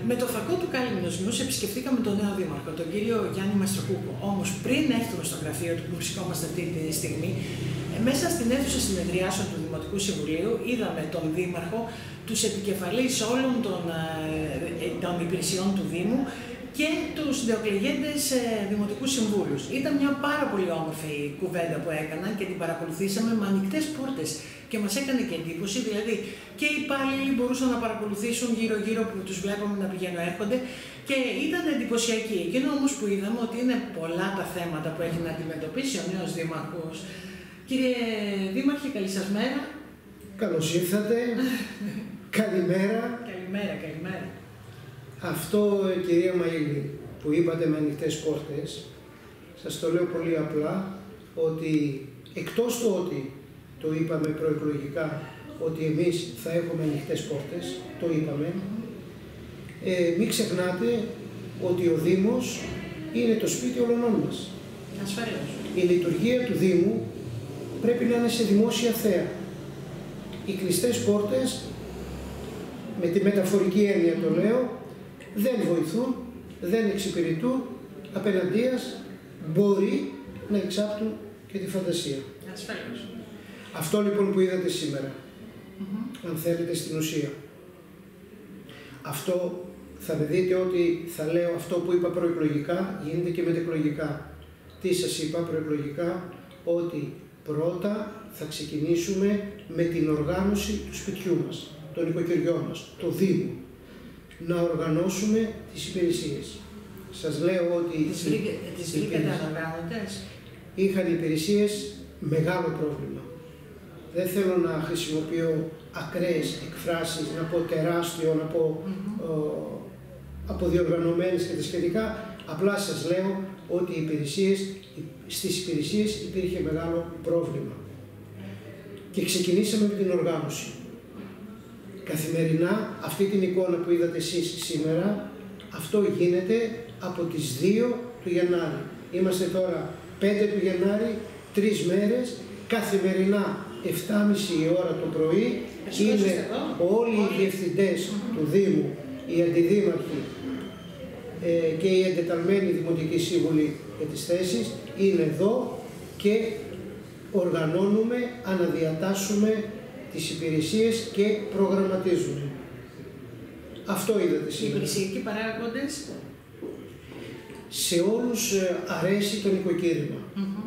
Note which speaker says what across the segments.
Speaker 1: Με το φακό του κάλυμνος νους επισκεφτήκαμε τον νέο δήμαρχο, τον κύριο Γιάννη Μαστροκούκο. Όμως πριν έρθουμε στο γραφείο του που βρισκόμαστε αυτή τη στιγμή, μέσα στην αίθουσα συνεδριάσεων του Δημοτικού Συμβουλίου είδαμε τον δήμαρχο, τους επικεφαλείς όλων των υπηρεσιών του Δήμου και τους νεοεκλεγέντες δημοτικούς συμβούλους. Ήταν μια πάρα πολύ όμορφη κουβέντα που έκαναν και την παρακολουθήσαμε με ανοιχτές πόρτες και μας έκανε και εντύπωση, δηλαδή και οι υπάλληλοι μπορούσαν να παρακολουθήσουν γύρω-γύρω που τους βλέπαμε να πηγαίνουν έρχονται και ήταν εντυπωσιακή. Εκείνο όμως που είδαμε ότι είναι πολλά τα θέματα που έχει να αντιμετωπίσει ο νέος δήμαρχος. Κύριε Δήμαρχε, καλή σας μέρα.
Speaker 2: Καλώς ήρθατε. Καλημέρα.
Speaker 1: Καλημέρα.
Speaker 2: Αυτό, κυρία Μαΐλη, που είπατε με ανοιχτές πόρτες, σας το λέω πολύ απλά, ότι εκτός του ότι το είπαμε προεκλογικά, ότι εμείς θα έχουμε ανοιχτές πόρτες, το είπαμε, μην ξεχνάτε ότι ο Δήμος είναι το σπίτι όλων μας.
Speaker 1: Ασφαλώς.
Speaker 2: Η λειτουργία του Δήμου πρέπει να είναι σε δημόσια θέα. Οι κλειστές πόρτες, με τη μεταφορική έννοια το λέω, δεν βοηθούν, δεν εξυπηρετούν, απέναντίας μπορεί να εξάπτουν και τη φαντασία.
Speaker 1: Ασφαλώς.
Speaker 2: Αυτό λοιπόν που είδατε σήμερα, αν θέλετε στην ουσία, αυτό θα με δείτε ότι θα λέω αυτό που είπα προεκλογικά, γίνεται και μετεκλογικά. Τι σας είπα προεκλογικά, ότι πρώτα θα ξεκινήσουμε με την οργάνωση του σπιτιού μας, των οικοκυριών μας, το Δήμο. Να οργανώσουμε τις υπηρεσίες. Σας λέω ότι
Speaker 1: τις βρήκατε ανοργάνωτες.
Speaker 2: Είχαν υπηρεσίες μεγάλο πρόβλημα. Δεν θέλω να χρησιμοποιώ ακραίες εκφράσεις, να πω τεράστιο, να πω αποδιοργανωμένες και τα σχετικά. Απλά σας λέω ότι στις υπηρεσίες υπήρχε μεγάλο πρόβλημα. Και ξεκινήσαμε με την οργάνωση. Καθημερινά, αυτή την εικόνα που είδατε εσείς σήμερα, αυτό γίνεται από τις 2 του Γενάρη. Είμαστε τώρα 5 του Γενάρη, 3 μέρες, καθημερινά 7.30 η ώρα το πρωί, είναι όλοι οι διευθυντές του Δήμου, οι αντιδήμαρχοι και οι εντεταλμένοι δημοτικοί σύμβουλοι για τις θέσεις, είναι εδώ και οργανώνουμε, αναδιατάσσουμε τις υπηρεσίες και προγραμματίζουμε. Αυτό είδατε σήμερα.
Speaker 1: Οι υπηρεσιακοί παράγοντες.
Speaker 2: Σε όλους αρέσει το νοικοκύρημα.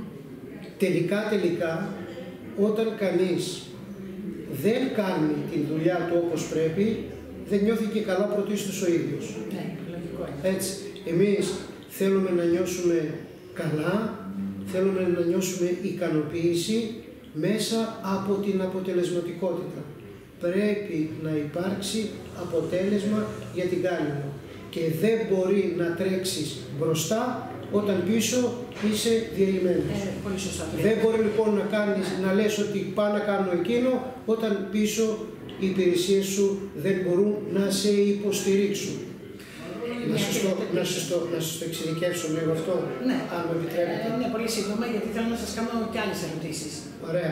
Speaker 2: Τελικά, όταν κανείς δεν κάνει τη δουλειά του όπως πρέπει, δεν νιώθει και καλά πρωτίστως ο ίδιος.
Speaker 1: Ναι, λογικό.
Speaker 2: Έτσι, εμείς θέλουμε να νιώσουμε καλά, θέλουμε να νιώσουμε ικανοποίηση μέσα από την αποτελεσματικότητα. Πρέπει να υπάρξει αποτέλεσμα για την κάλυμνο και δεν μπορεί να τρέξεις μπροστά όταν πίσω είσαι διαλυμένος.
Speaker 1: Πολύ σωστά.
Speaker 2: Δεν μπορεί λοιπόν να λες ότι πάω να κάνω εκείνο όταν πίσω οι υπηρεσίες σου δεν μπορούν να σε υποστηρίξουν. Να σας το εξειδικεύσω λίγο αυτό,
Speaker 1: ναι,
Speaker 2: αν μου επιτρέπετε.
Speaker 1: Ναι, πολύ σύντομα, γιατί θέλω να σας κάνω και άλλες ερωτήσεις.
Speaker 2: Ωραία.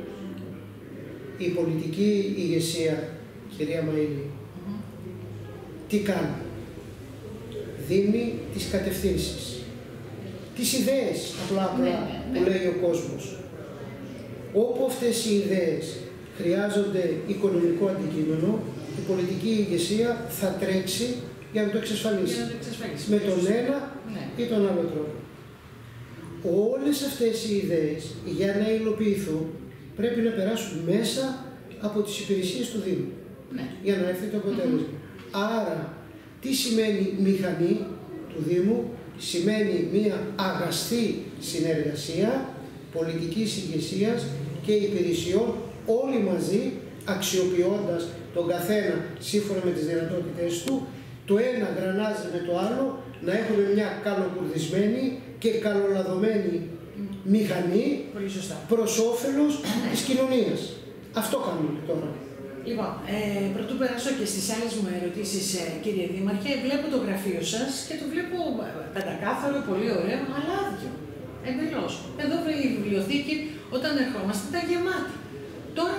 Speaker 2: Η πολιτική ηγεσία, κυρία Μαΐλη, τι κάνει? Δίνει τις κατευθύνσεις, τις ιδέες, απλά που λέει ο κόσμος. Όπου αυτές οι ιδέες χρειάζονται οικονομικό αντικείμενο, η πολιτική ηγεσία θα τρέξει για να το εξασφαλίσει. Με τον ένα ή τον άλλο τρόπο. Όλες αυτές οι ιδέες για να υλοποιηθούν πρέπει να περάσουν μέσα από τις υπηρεσίες του Δήμου για να έρθει το αποτέλεσμα. Άρα, τι σημαίνει μηχανή του Δήμου? Σημαίνει μια αγαστή συνεργασία πολιτικής ηγεσίας και υπηρεσιών όλοι μαζί, αξιοποιώντας τον καθένα σύμφωνα με τις δυνατότητες του, το ένα γρανάζει με το άλλο, να έχουμε μια καλοκουρδισμένη και καλολαδωμένη μηχανή προς όφελος της κοινωνίας. Αυτό κάνουμε τώρα.
Speaker 1: Λοιπόν, πρωτού περάσω και στις άλλες μου ερωτήσεις, κύριε Δήμαρχε, βλέπω το γραφείο σας και το βλέπω πεντακάθαρο, πολύ ωραίο, αλλά άδειο. Εντελώς. Εδώ η βιβλιοθήκη, όταν ερχόμαστε, ήταν γεμάτη. Τώρα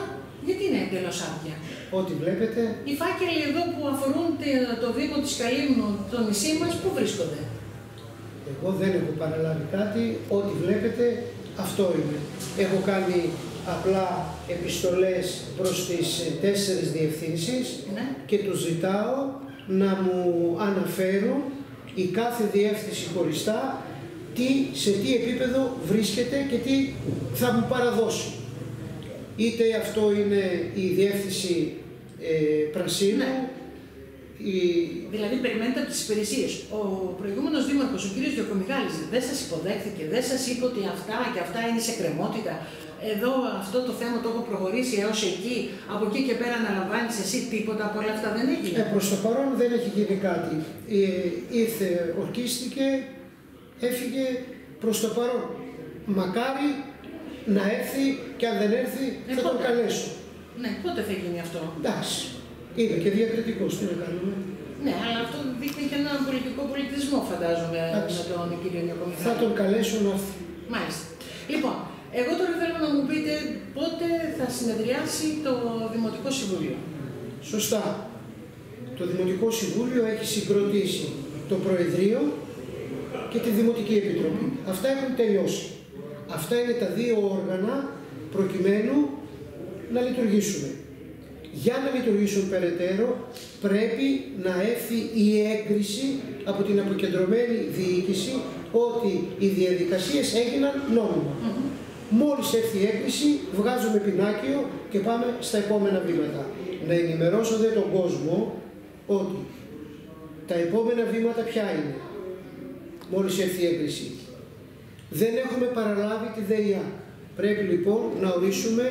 Speaker 1: Γιατί είναι εντελώς άδεια?
Speaker 2: Ό,τι βλέπετε.
Speaker 1: Οι φάκελοι εδώ που αφορούν το Δήμο της Καλύμνου, το νησί μας, πού βρίσκονται?
Speaker 2: Εγώ δεν έχω παραλάβει κάτι. Ό,τι βλέπετε, αυτό είναι. Έχω κάνει απλά επιστολές προς τις 4 διευθύνσεις,
Speaker 1: ναι,
Speaker 2: και τους ζητάω να μου αναφέρουν η κάθε διεύθυνση χωριστά σε τι επίπεδο βρίσκεται και τι θα μου παραδώσει. Είτε αυτό είναι η διεύθυνση Πρασίνου,
Speaker 1: ναι. Δηλαδή περιμένετε από τις υπηρεσίες. Ο προηγούμενος δήμαρχος, ο κ. Διοκομιγάλης, δεν σας υποδέχθηκε, δεν σας είπε ότι αυτά και αυτά είναι σε κρεμότητα? Εδώ αυτό το θέμα το έχω προχωρήσει έως εκεί, από εκεί και πέρα αναλαμβάνεις εσύ τίποτα από όλα αυτά? Δεν έγινε.
Speaker 2: Προς το παρόν δεν έχει γίνει κάτι. Ήρθε, ορκίστηκε, έφυγε. Προς το παρόν. Μακάρι να έρθει, και αν δεν έρθει θα τον καλέσω.
Speaker 1: Ναι, πότε θα γίνει αυτό?
Speaker 2: Εντάξει. Είναι και διακριτικός, τι να κάνουμε.
Speaker 1: Ναι, αλλά αυτό δείχνει και έναν πολιτικό πολιτισμό, φαντάζομαι, με τον κύριο Διοκομιγάλη.
Speaker 2: Θα τον καλέσω να έρθει.
Speaker 1: Μάλιστα. Λοιπόν, εγώ τώρα θέλω να μου πείτε πότε θα συνεδριάσει το Δημοτικό Συμβούλιο.
Speaker 2: Σωστά. Το Δημοτικό Συμβούλιο έχει συγκροτήσει το Προεδρείο και τη Δημοτική Επιτροπή. Αυτά έχουν τελειώσει. Αυτά είναι τα δύο όργανα προκειμένου να λειτουργήσουν. Για να λειτουργήσουν περαιτέρω πρέπει να έρθει η έγκριση από την αποκεντρωμένη διοίκηση ότι οι διαδικασίες έγιναν νόμιμα. Μόλις έρθει η έγκριση βγάζουμε πινάκιο και πάμε στα επόμενα βήματα. Να ενημερώσω δε τον κόσμο ότι τα επόμενα βήματα ποια είναι. Μόλις έρθει η έγκριση. Δεν έχουμε παραλάβει τη ΔΕΙΑ. Πρέπει λοιπόν να ορίσουμε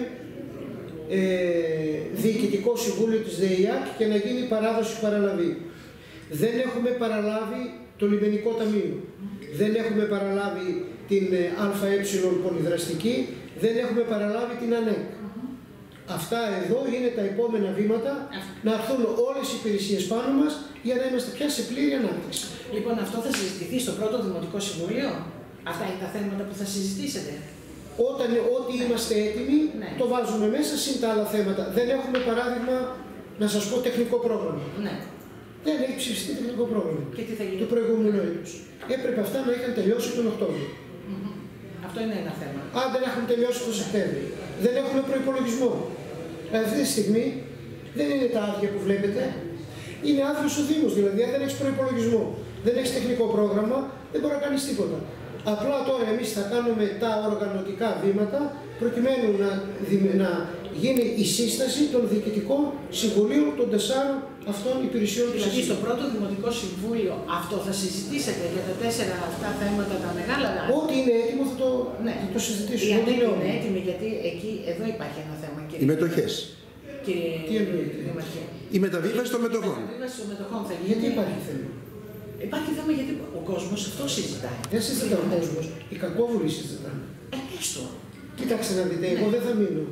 Speaker 2: Διοικητικό Συμβούλιο της ΔΕΙΑΚ και να γίνει παράδοση παραλαβή. Δεν έχουμε παραλάβει το Λιμενικό Ταμείο. Δεν έχουμε παραλάβει την ΑΕ πολυδραστική. Δεν έχουμε παραλάβει την ΑΝΕΚ. Αυτά εδώ είναι τα επόμενα βήματα, να έρθουν όλες οι υπηρεσίες πάνω μας για να είμαστε πια σε πλήρη ανάπτυξη.
Speaker 1: Λοιπόν, αυτό θα συζητηθεί στο πρώτο Δημοτικό Συμβούλιο? Αυτά είναι τα θέματα που θα συζητήσετε?
Speaker 2: Ό,τι είμαστε έτοιμοι,
Speaker 1: ναι,
Speaker 2: το βάζουμε μέσα, συν τα άλλα θέματα. Δεν έχουμε, παράδειγμα, να σας πω, τεχνικό πρόγραμμα.
Speaker 1: Ναι.
Speaker 2: Δεν έχει ψηφιστεί τεχνικό πρόγραμμα.
Speaker 1: Και τι θα γίνει?
Speaker 2: Του προηγούμενου έτους. Έπρεπε αυτά να είχαν τελειώσει τον Οκτώβριο.
Speaker 1: Αυτό είναι ένα θέμα.
Speaker 2: Αν δεν έχουν τελειώσει τον Σεπτέμβριο. Δεν έχουμε προϋπολογισμό. Αυτή τη στιγμή δεν είναι τα άδεια που βλέπετε. Είναι άδειος ο Δήμος. Δηλαδή, αν δεν έχει προϋπολογισμό, δεν έχει τεχνικό πρόγραμμα, δεν μπορεί να κάνει τίποτα. Απλά τώρα εμείς θα κάνουμε τα οργανωτικά βήματα προκειμένου να γίνει η σύσταση των διοικητικών συμβουλίων των 4 αυτών υπηρεσιών της.
Speaker 1: Δηλαδή στο πρώτο Δημοτικό Συμβούλιο αυτό θα συζητήσετε για τα 4 αυτά θέματα τα μεγάλα?
Speaker 2: Ό,τι είναι έτοιμο θα το συζητήσουμε.
Speaker 1: Η ΑΝΕΚ είναι έτοιμη, γιατί εδώ υπάρχει ένα θέμα.
Speaker 3: Οι μετοχές.
Speaker 2: Τι εννοείται?
Speaker 3: Η μεταβίβαση των μετοχών.
Speaker 1: Η μεταβίβαση των μετοχών θα γίνει.
Speaker 2: Γιατί υπάρχει θέμα?
Speaker 1: Υπάρχει θέμα γιατί ο κόσμος αυτό συζητάει.
Speaker 2: Δεν συζητάει ο κόσμος. Οι κακόβουλοι συζητάνε.
Speaker 1: Έστω.
Speaker 2: Κοιτάξτε να δείτε, εγώ δεν θα μείνω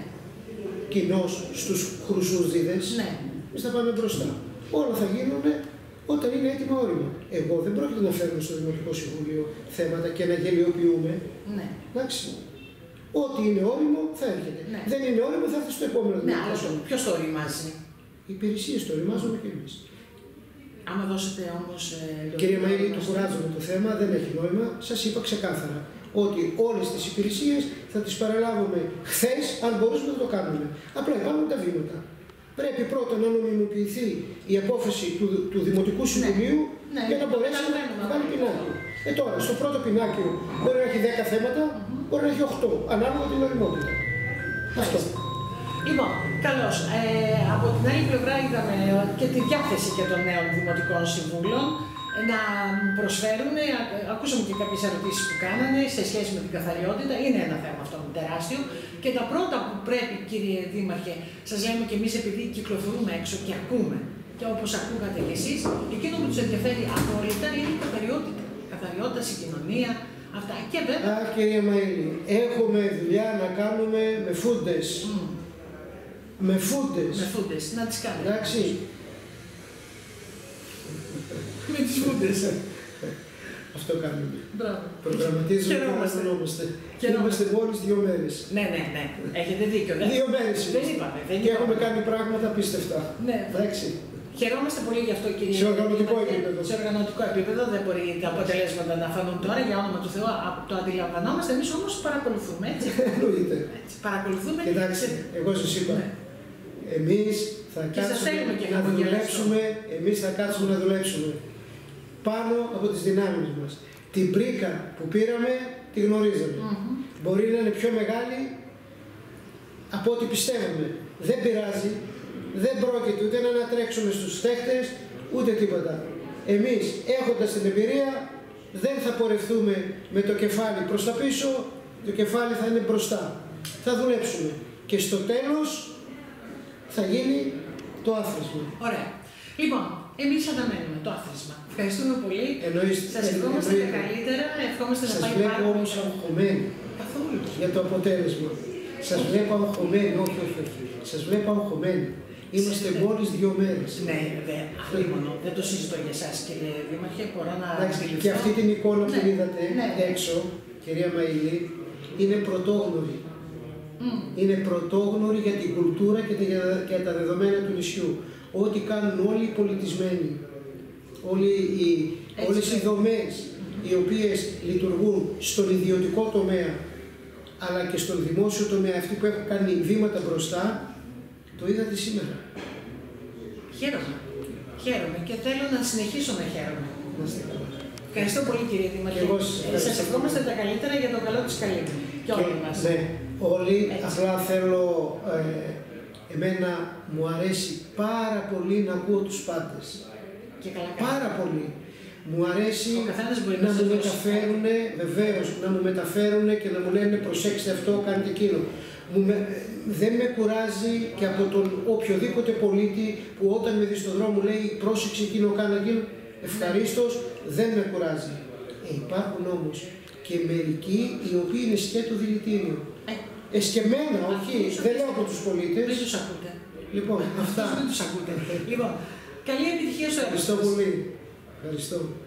Speaker 2: κοινός στους χρυσούζιδες. Εμείς θα πάμε μπροστά. Όλα θα γίνουν όταν είναι έτοιμα όρημα. Εγώ δεν πρόκειται να φέρνω στο Δημοτικό Συμβούλιο θέματα και να γελιοποιούμε. Εντάξει. Ό,τι είναι όριμο θα έρχεται. Δεν είναι όριμο θα έρθει στο επόμενο Δημοτικό Συμβούλιο.
Speaker 1: Ποιος το οριμάζει?
Speaker 2: Οι υπηρεσίες το οριμάζουμε και εμείς.
Speaker 1: Άμα δώσετε όμως...
Speaker 2: Κύριε Μαΐρη, το κουράζομαι το θέμα, δεν έχει νόημα. Σας είπα ξεκάθαρα ότι όλες τις υπηρεσίες θα τις παραλάβουμε χθες, αν μπορούσαμε να το κάνουμε. Απλά υπάρχουν τα βήματα. Πρέπει πρώτα να νομιμοποιηθεί η απόφαση του Δημοτικού Συμβουλίου για να μπορέσει να κάνει πινάκιο. Τώρα, στο πρώτο πινάκιο μπορεί να έχει 10 θέματα, μπορεί να έχει 8, ανάλογα την οριμότητα. Αυτό.
Speaker 1: Λοιπόν, καλώς. Από την άλλη πλευρά είδαμε και τη διάθεση και των νέων Δημοτικών Συμβούλων να προσφέρουν. Ακούσαμε και κάποιες ερωτήσεις που κάνανε σε σχέση με την καθαριότητα. Είναι ένα θέμα αυτό τεράστιο. Και τα πρώτα που πρέπει, κύριε Δήμαρχε, σας λέμε και εμείς επειδή κυκλοφορούμε έξω και ακούμε, και όπως ακούγατε κι εσείς, εκείνο που τους ενδιαφέρει απόλυτα είναι η καθαριότητα. Καθαριότητα, συγκοινωνία, αυτά. Και βέβαια...
Speaker 2: Κύριε Μαΐρη, έχουμε δουλειά να κάνουμε με φούντες. Με φούντες.
Speaker 1: Με φούντες, να τις κάνουμε.
Speaker 2: Εντάξει.
Speaker 1: Με τις φούντες.
Speaker 2: Αυτό κάνουμε.
Speaker 1: Μπράβο.
Speaker 2: Προγραμματίζουμε και αναζωνόμαστε. Είμαστε μόλις 2 μέρες.
Speaker 1: Ναι. Έχετε δίκιο.
Speaker 2: 2 μέρες.
Speaker 1: Δεν είπαμε.
Speaker 2: Και έχουμε κάνει πράγματα απίστευτα.
Speaker 1: Ναι.
Speaker 2: Εντάξει.
Speaker 1: Χαιρόμαστε πολύ γι' αυτό, κύριε.
Speaker 2: Σε οργανωτικό επίπεδο.
Speaker 1: Σε οργανωτικό επίπεδο δεν μπορεί τα αποτελέσματα να φανούν τώρα, για όνομα του Θεού. Το αντιλαμβανόμαστε. Εμείς όμως παρακολουθούμε. Έτσι.
Speaker 2: Εννοείται.
Speaker 1: Παρακολουθούμε.
Speaker 2: Κοιτάξτε, εγώ σας είπα.
Speaker 1: Ναι.
Speaker 2: Εμείς θα κάτσουμε να δουλέψουμε. Εμείς θα κάτσουμε να δουλέψουμε πάνω από τις δυνάμεις μας. Την πρίκα που πήραμε, τη γνωρίζαμε. Μπορεί να είναι πιο μεγάλη από ό,τι πιστεύουμε. Δεν πειράζει. Δεν πρόκειται ούτε να ανατρέξουμε στους στέχτες, ούτε τίποτα. Εμείς, έχοντας την εμπειρία, δεν θα πορευτούμε με το κεφάλι προς τα πίσω, το κεφάλι θα είναι μπροστά. Θα δουλέψουμε. Και στο τέλος θα γίνει το άθροισμα.
Speaker 1: Ωραία. Λοιπόν, εμείς αναμένουμε το άθροισμα. Ευχαριστούμε πολύ. Σας ευχόμαστε τα καλύτερα. Ευχόμαστε να πάει
Speaker 2: Σας βλέπω όμως αγχωμένοι.
Speaker 1: Καθόλου.
Speaker 2: Για το αποτέλεσμα. Σας βλέπω αγχωμένοι. Όχι. Σας βλέπω αγχωμένοι. Είμαστε μόλις 2 μέρες.
Speaker 1: Ναι, δεν το συζητώ για εσάς, κύριε Δήμαρχε. Μπορώ να αντιληφθώ.
Speaker 2: Και αυτή την εικόνα που είδατε έξω, κυρία Μαηλή, είναι πρωτόγνωρη. Είναι πρωτόγνωρη για την κουλτούρα και τα δεδομένα του νησιού. Ό,τι κάνουν όλοι οι πολιτισμένοι, όλες οι δομές οι οποίες λειτουργούν στον ιδιωτικό τομέα, αλλά και στον δημόσιο τομέα, αυτοί που έχουν κάνει βήματα μπροστά, το είδατε σήμερα.
Speaker 1: Χαίρομαι και θέλω να συνεχίσω να χαίρομαι. Ευχαριστώ πολύ, κύριε Δήμαρχε. Σας ευχόμαστε τα καλύτερα για το καλό της Καλύμνου. Και όλοι μας.
Speaker 2: Ναι, όλοι. Απλά θέλω, εμένα μου αρέσει πάρα πολύ να ακούω τους πάντες. Πάρα πολύ. Μου αρέσει να μου μεταφέρουν, βεβαίως, να μου μεταφέρουν και να μου λένε προσέξτε αυτό, κάντε εκείνο. Δεν με κουράζει και από τον οποιοδήποτε πολίτη που όταν με δει στον δρόμο λέει πρόσεξε εκείνο, κάνω εκείνο, ευχαρίστως, δεν με κουράζει. Υπάρχουν όμως και μερικοί οι οποίοι είναι σκέτο δηλητήριο. Εσκεμμένα, όχι, δεν λέω από τους πολίτες.
Speaker 1: Δεν τους ακούτε.
Speaker 2: Λοιπόν, αυτά.
Speaker 1: Δεν τους ακούτε. Λοιπόν, καλή επιτυχία στο έργο σας.
Speaker 2: Ευχαριστώ πολύ. Ευχαριστώ.